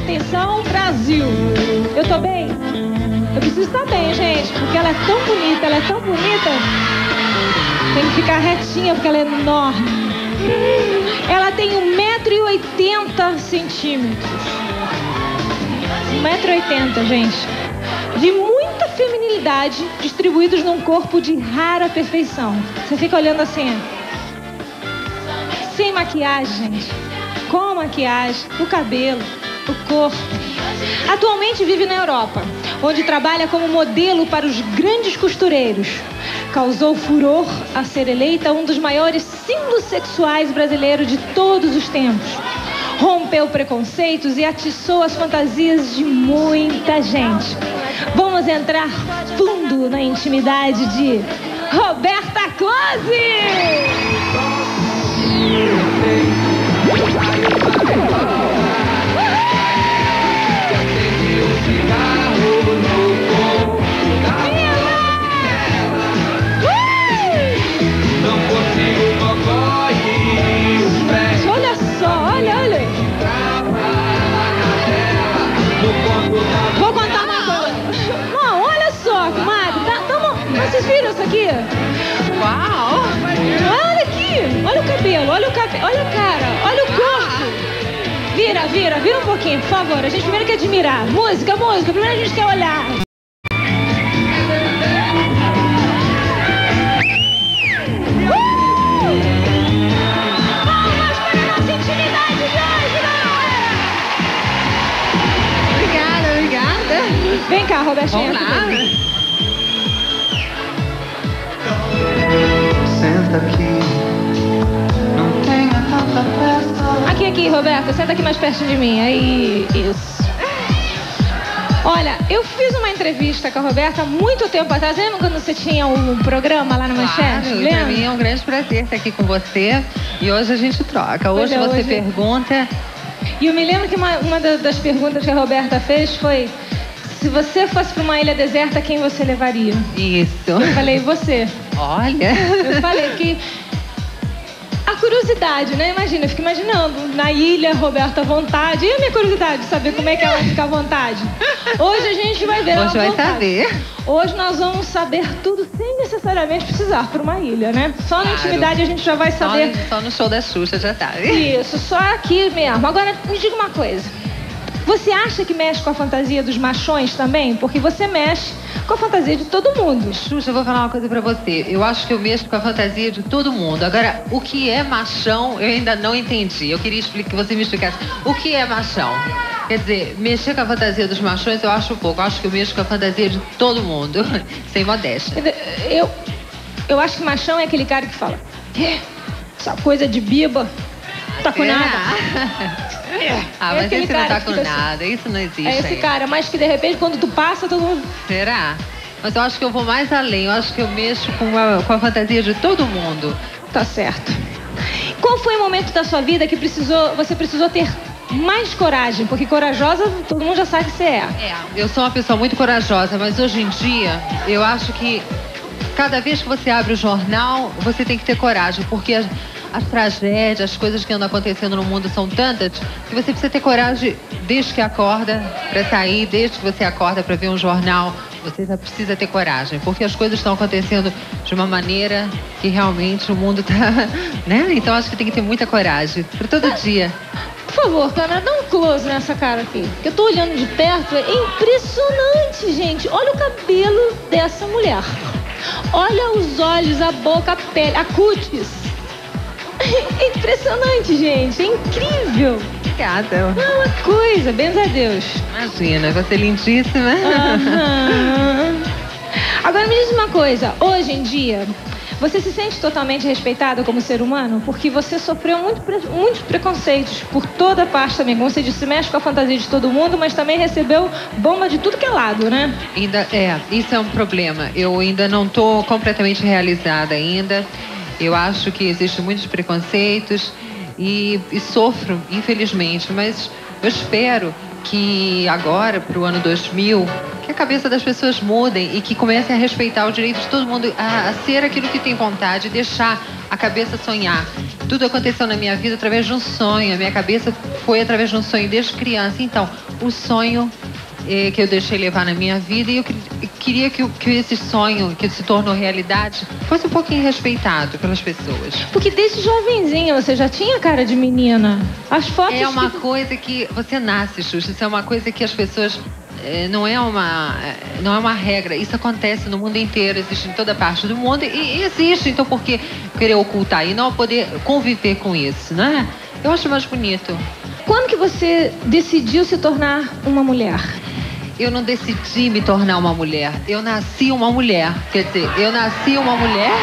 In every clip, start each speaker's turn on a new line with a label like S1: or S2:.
S1: Atenção, Brasil. Eu tô bem? Eu preciso estar bem, gente, porque ela é tão bonita, ela é tão bonita. Tem que ficar retinha, porque ela é enorme. Ela tem 1,80 m. 1,80 m, gente. De muita feminilidade, distribuídos num corpo de rara perfeição. Você fica olhando assim, sem maquiagem, gente. Com maquiagem, o cabelo, o corpo. Atualmente vive na Europa, onde trabalha como modelo para os grandes costureiros. Causou furor a ser eleita um dos maiores símbolos sexuais brasileiros de todos os tempos. Rompeu preconceitos e atiçou as fantasias de muita gente. Vamos entrar fundo na intimidade de Roberta Close! Olha só, olha. Vou contar uma coisa. Não, olha só, comadre. Vocês viram isso aqui?
S2: Uau!
S1: Olha aqui. Olha o cabelo, olha a cara, olha o corpo. Vira um pouquinho, por favor. A gente primeiro quer admirar. Música. Primeiro a gente quer olhar. Vem cá, Robertinha.
S2: Vamos lá.
S3: Senta aqui, não tenha tanta pressa.
S1: Aqui, Roberta. Senta aqui mais perto de mim. Aí, isso. Olha, eu fiz uma entrevista com a Roberta há muito tempo atrás. Lembra quando você tinha um programa lá na Manchete?
S2: Claro, pra mim é um grande prazer estar aqui com você. E hoje a gente troca. Hoje você pergunta...
S1: E eu me lembro que uma das perguntas que a Roberta fez foi: se você fosse para uma ilha deserta, quem você levaria?
S2: Isso.
S1: Eu falei, você.
S2: Olha.
S1: Eu falei que a curiosidade, né? Imagina, eu fico imaginando na ilha, Roberta à vontade. E a minha curiosidade de saber como é que ela fica à vontade. Hoje a gente vai ver.
S2: Hoje vai saber.
S1: Hoje nós vamos saber tudo sem necessariamente precisar para uma ilha, né? Só na intimidade a gente já vai saber.
S2: Só no show da Xuxa já tá.
S1: Isso, só aqui mesmo. Agora, me diga uma coisa. Você acha que mexe com a fantasia dos machões também? Porque você mexe com a fantasia de todo mundo.
S2: Xuxa, eu vou falar uma coisa pra você. Eu acho que eu mexo com a fantasia de todo mundo. Agora, o que é machão, eu ainda não entendi. Eu queria que você me explicasse. O que é machão? Quer dizer, mexer com a fantasia dos machões eu acho pouco. Eu acho que eu mexo com a fantasia de todo mundo. Sem modéstia.
S1: Eu acho que machão é aquele cara que fala: essa coisa de biba, tá com nada.
S2: Mas esse não tá com nada, isso não existe.
S1: É esse cara, mas que de repente quando tu passa, todo mundo...
S2: Será? Mas eu acho que eu vou mais além, eu acho que eu mexo com a fantasia de todo mundo.
S1: Tá certo. Qual foi o momento da sua vida que você precisou ter mais coragem? Porque corajosa, todo mundo já sabe que você é.
S2: Eu sou uma pessoa muito corajosa, mas hoje em dia, eu acho que cada vez que você abre o jornal, você tem que ter coragem, porque as tragédias, as coisas que andam acontecendo no mundo são tantas que você precisa ter coragem desde que acorda para sair, desde que você acorda para ver um jornal. Você já precisa ter coragem, porque as coisas estão acontecendo de uma maneira que realmente o mundo tá, né? Então acho que tem que ter muita coragem para todo dia.
S1: Por favor, câmera, dá um close nessa cara aqui. Eu tô olhando de perto, é impressionante, gente. Olha o cabelo dessa mulher. Olha os olhos, a boca, a pele, a cutis. É impressionante, gente. É incrível.
S2: Obrigada.
S1: É uma coisa, benza a Deus.
S2: Imagina, você é lindíssima.
S1: Agora me diz uma coisa. Hoje em dia, você se sente totalmente respeitada como ser humano? Porque você sofreu muitos preconceitos por toda parte também. Como você disse, mexe com a fantasia de todo mundo, mas também recebeu bomba de tudo que é lado, né?
S2: Isso é um problema. Eu ainda não estou completamente realizada ainda. Eu acho que existem muitos preconceitos e sofro, infelizmente, mas eu espero que agora, para o ano 2000, que a cabeça das pessoas mudem e que comecem a respeitar o direito de todo mundo a ser aquilo que tem vontade, deixar a cabeça sonhar. Tudo aconteceu na minha vida através de um sonho. A minha cabeça foi através de um sonho desde criança. Então, o sonho que eu deixei levar na minha vida, e eu queria que esse sonho que se tornou realidade fosse um pouquinho respeitado pelas pessoas.
S1: Porque desde jovenzinha você já tinha cara de menina. As fotos...
S2: É uma coisa que você nasce, Xuxa. Isso é uma coisa que as pessoas... Não é uma regra. Isso acontece no mundo inteiro, existe em toda parte do mundo e existe. Então, por que querer ocultar e não poder conviver com isso, né? Eu acho mais bonito.
S1: Quando que você decidiu se tornar uma mulher?
S2: Eu não decidi me tornar uma mulher. Eu nasci uma mulher. Quer dizer, eu nasci uma mulher...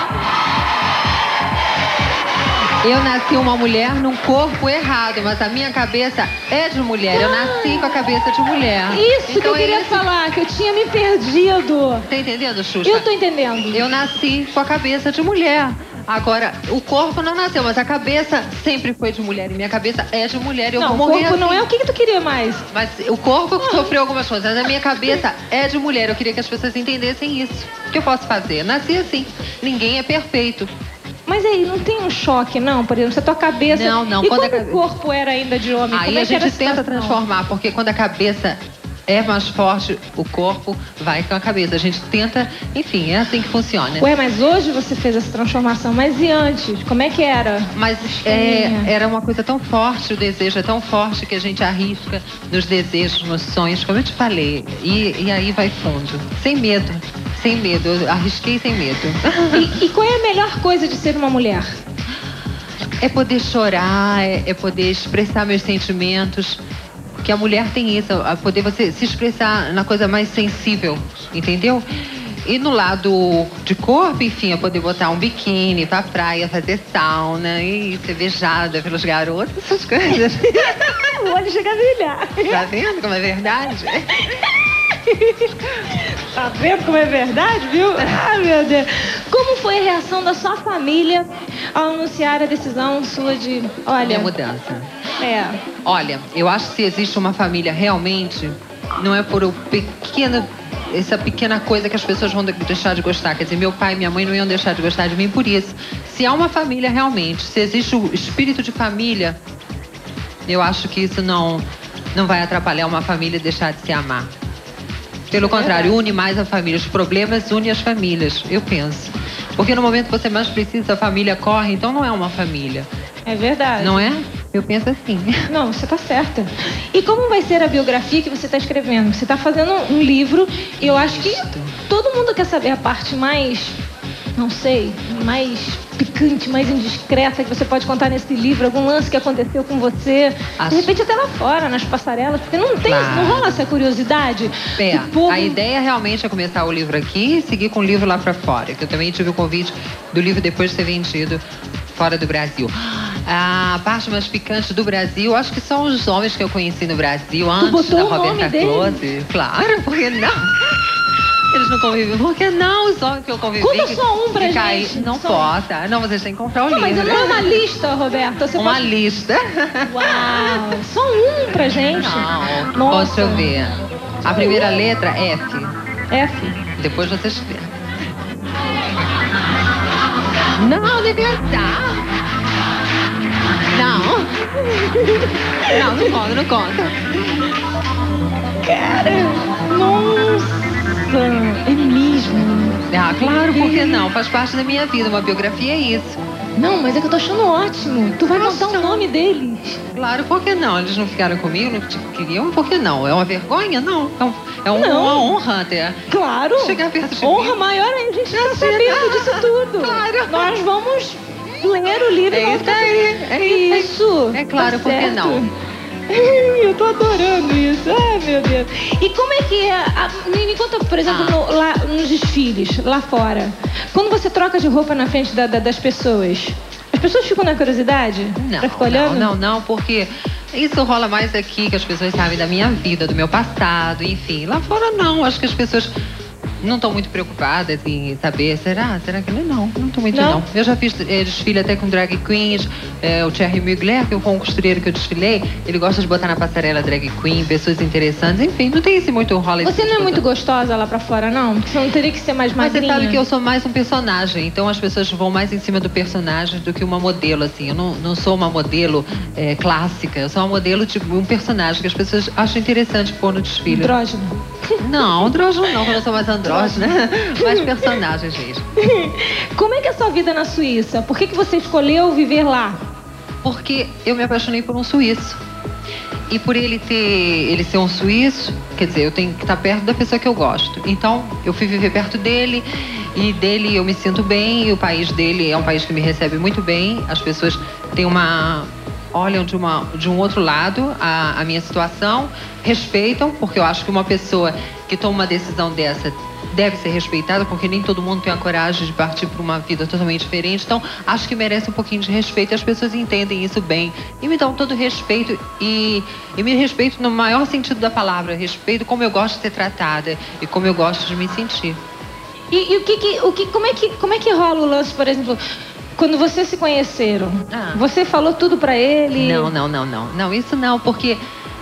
S2: Eu nasci uma mulher num corpo errado, mas a minha cabeça é de mulher. Eu nasci com a cabeça de mulher.
S1: Isso então que eu queria falar, que eu tinha me perdido.
S2: Tá entendendo, Xuxa?
S1: Eu tô entendendo.
S2: Eu nasci com a cabeça de mulher. Agora, o corpo não nasceu, mas a cabeça sempre foi de mulher. E minha cabeça é de mulher. Eu
S1: não,
S2: vou morrer
S1: o corpo
S2: assim.
S1: Não é o que tu queria mais.
S2: Mas o corpo sofreu algumas coisas. Mas a minha cabeça é de mulher. Eu queria que as pessoas entendessem isso. O que eu posso fazer? Nasci assim. Ninguém é perfeito.
S1: Mas aí, não tem um choque, não? Por exemplo, se a tua cabeça...
S2: Não.
S1: E quando o corpo era ainda de homem,
S2: aí
S1: como é
S2: a gente tenta transformar, porque quando a cabeça é mais forte, o corpo vai com a cabeça. A gente tenta, enfim, é assim que funciona.
S1: Ué, mas hoje você fez essa transformação, mas e antes? Como é que era?
S2: Mas era uma coisa tão forte, o desejo é tão forte que a gente arrisca nos desejos, nos sonhos, como eu te falei. E aí vai fundo, sem medo. Sem medo, eu arrisquei sem medo.
S1: E qual é a melhor coisa de ser uma mulher?
S2: É poder chorar, é poder expressar meus sentimentos. Porque a mulher tem isso, a poder você se expressar na coisa mais sensível, entendeu? E no lado de corpo, enfim, é poder botar um biquíni pra praia, fazer sauna e ser beijada pelos garotos, essas coisas.
S1: O olho chega a brilhar.
S2: Tá vendo como é verdade?
S1: Tá vendo como é verdade, viu? Ah, meu Deus. Como foi a reação da sua família ao anunciar a decisão sua de... Olha...
S2: Minha mudança.
S1: Olha,
S2: eu acho que se existe uma família realmente, não é por essa pequena coisa que as pessoas vão deixar de gostar. Quer dizer, meu pai e minha mãe não iam deixar de gostar de mim por isso. Se há uma família realmente, se existe o espírito de família, eu acho que isso não vai atrapalhar uma família deixar de se amar. Pelo contrário, une mais a família. Os problemas unem as famílias, eu penso. Porque no momento que você mais precisa, a família corre, então não é uma família.
S1: É verdade.
S2: Não é? Eu penso assim.
S1: Não, você tá certa. E como vai ser a biografia que você está escrevendo? Você está fazendo um livro e eu acho que todo mundo quer saber a parte mais, não sei, mais picante, mais indiscreta que você pode contar nesse livro, algum lance que aconteceu com você, de repente até lá fora, nas passarelas, porque não tem, não rola essa curiosidade.
S2: A ideia realmente é começar o livro aqui e seguir com o livro lá pra fora, que eu também tive o convite do livro depois de ser vendido fora do Brasil. A parte mais picante do Brasil, acho que são os homens que eu conheci no Brasil antes da Roberta Close. Claro, por que não? Eles não convivem. Por que não? Os homens que eu convivi.
S1: Conta só um pra gente.
S2: Não posso. Não, vocês têm que comprar o livro.
S1: Mas não é uma lista, Roberta. Você
S2: uma lista.
S1: Uau. Só um pra gente.
S2: Não. Posso eu ver. A primeira letra, F.
S1: F.
S2: Depois vocês veem. Não, devia estar. Não, não conta.
S1: Cara, nossa. É mesmo?
S2: Ah, claro, por que não? Faz parte da minha vida, uma biografia é isso.
S1: Não, mas é que eu tô achando ótimo. Tu vai contar o nome deles.
S2: Claro, por que não? Eles não ficaram comigo, não queriam, por que não? É uma vergonha? Não. É uma honra até.
S1: Claro.
S2: Chegar perto de
S1: honra maior aí, a gente tá sabendo disso tudo.
S2: Claro.
S1: Nós vamos ler o livro.
S2: É isso aí. É isso. É claro, por que não?
S1: Eu tô adorando isso. Ai, meu Deus. E como é que é? Me conta, por exemplo, lá nos desfiles, lá fora. Quando você troca de roupa na frente das pessoas, as pessoas ficam na curiosidade? Pra ficar olhando?
S2: Não, porque isso rola mais aqui, que as pessoas sabem da minha vida, do meu passado, enfim. Lá fora não, acho que as pessoas não estou muito preocupada em saber, será que não estou muito não. Eu já fiz desfile até com drag queens, o Thierry Mugler, que foi um costureiro que eu desfilei, ele gosta de botar na passarela drag queen, pessoas interessantes, enfim, não tem esse muito rola.
S1: Você não é muito gostosa lá pra fora, não? Você não teria que ser mais magrinha?
S2: Mas você sabe que eu sou mais um personagem, então as pessoas vão mais em cima do personagem do que uma modelo, assim. Eu não sou uma modelo clássica, eu sou uma modelo de um personagem que as pessoas acham interessante pôr no desfile.
S1: Andrógeno?
S2: Não, andrógeno não, porque eu sou mais andrógena, mais personagem, gente.
S1: Como é que é a sua vida na Suíça? Por que você escolheu viver lá?
S2: Porque eu me apaixonei por um suíço. E por ele ser um suíço, quer dizer, eu tenho que estar perto da pessoa que eu gosto. Então, eu fui viver perto dele, e dele eu me sinto bem, e o país dele é um país que me recebe muito bem. As pessoas têm olham de um outro lado a minha situação, respeitam, porque eu acho que uma pessoa que toma uma decisão dessa deve ser respeitada, porque nem todo mundo tem a coragem de partir para uma vida totalmente diferente. Então, acho que merece um pouquinho de respeito. As pessoas entendem isso bem e me dão todo respeito e me respeito no maior sentido da palavra. Respeito como eu gosto de ser tratada e como eu gosto de me sentir.
S1: Como é que rola o lance, por exemplo, quando vocês se conheceram? Você falou tudo pra ele?
S2: Não, isso não, porque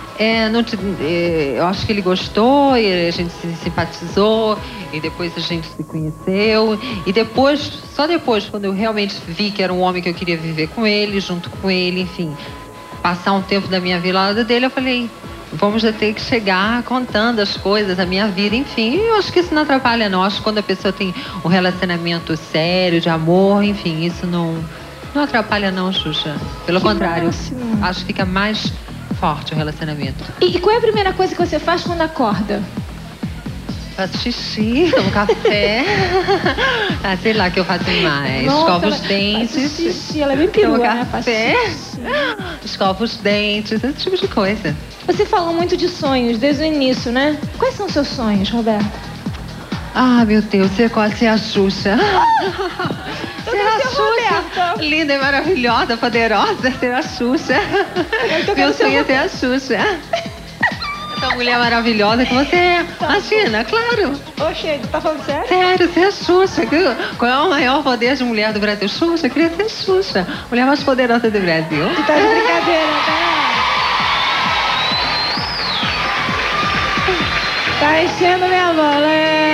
S2: eu acho que ele gostou e a gente se simpatizou e depois a gente se conheceu e só depois, quando eu realmente vi que era um homem que eu queria viver com ele, junto com ele, enfim, passar um tempo da minha vida ao lado dele, eu falei, vamos já ter que chegar contando as coisas, a minha vida, enfim. Eu acho que isso não atrapalha, não. Acho que quando a pessoa tem um relacionamento sério, de amor, enfim, isso não atrapalha, não, Xuxa. Pelo contrário,
S1: máximo.
S2: Acho que fica mais forte o relacionamento.
S1: E qual é a primeira coisa que você faz quando acorda?
S2: Faço xixi, tomo café. Sei lá o que eu faço mais. Escovo os dentes.
S1: Xixi, ela é bem perua,
S2: tomo café. Escovo os dentes, esse tipo de coisa.
S1: Você falou muito de sonhos desde o início, né? Quais são os seus sonhos, Roberta?
S2: Ah, meu Deus, ser a Xuxa. Ser a Xuxa. Linda e maravilhosa, poderosa, ser a Xuxa. Meu sonho é ser a Xuxa. Essa mulher maravilhosa que você é. Imagina, claro.
S1: Oxe, tá falando sério?
S2: Sério, ser a Xuxa. Qual é o maior poder de mulher do Brasil? Xuxa, eu queria ser Xuxa. Mulher mais poderosa do Brasil.
S1: Tu tá de brincadeira, tá? Tá enchendo minha bola,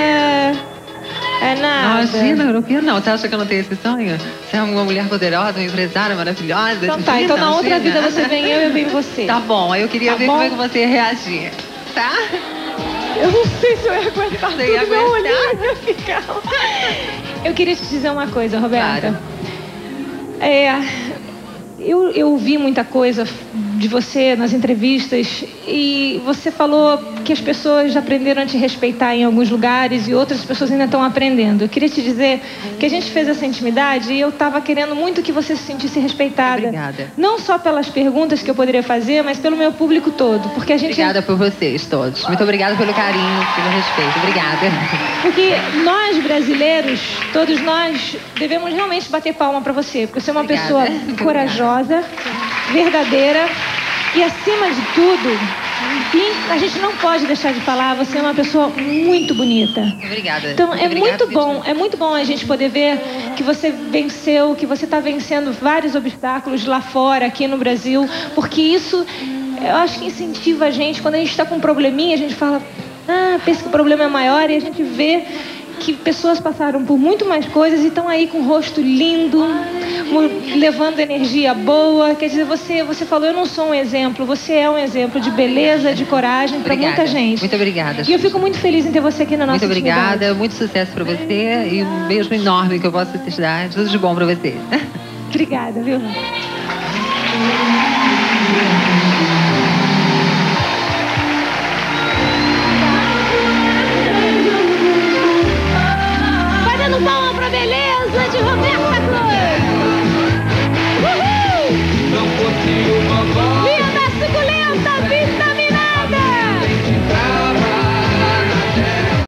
S1: é nada.
S2: Imagina, europeu não. Você acha que eu não tenho esse sonho? Você é uma mulher poderosa, uma empresária maravilhosa.
S1: Então tá, então na outra vida você vem eu vem você.
S2: Tá bom, aí eu queria ver como é que você ia reagir, tá?
S1: Eu não sei se eu ia aguentar tudo, meu olhinho ia ficar. Eu queria te dizer uma coisa, Roberta.
S2: Claro.
S1: Eu ouvi muita coisa de você nas entrevistas e você falou que as pessoas já aprenderam a te respeitar em alguns lugares e outras pessoas ainda estão aprendendo. Eu queria te dizer que a gente fez essa intimidade e eu estava querendo muito que você se sentisse respeitada.
S2: Obrigada.
S1: Não só pelas perguntas que eu poderia fazer, mas pelo meu público todo. Porque a gente...
S2: Obrigada por vocês todos. Muito obrigada pelo carinho, pelo respeito. Obrigada.
S1: Porque nós, brasileiros, todos nós, devemos realmente bater palma para você. Porque você é uma pessoa corajosa, verdadeira e, acima de tudo, a gente não pode deixar de falar, você é uma pessoa muito bonita.
S2: Obrigada.
S1: Então é muito bom a gente poder ver que você venceu, que você está vencendo vários obstáculos lá fora, aqui no Brasil, porque isso, eu acho que incentiva a gente. Quando a gente está com um probleminha, a gente fala, pensa que o problema é maior, e a gente vê que pessoas passaram por muito mais coisas e estão aí com o rosto lindo, levando energia boa. Quer dizer, você falou, eu não sou um exemplo, você é um exemplo de beleza, de coragem para muita gente.
S2: Muito obrigada.
S1: E eu fico muito feliz em ter você aqui na nossa
S2: Muito obrigada, muito sucesso para você e um beijo enorme que eu posso te dar. Tudo de bom para você.
S1: Obrigada, viu?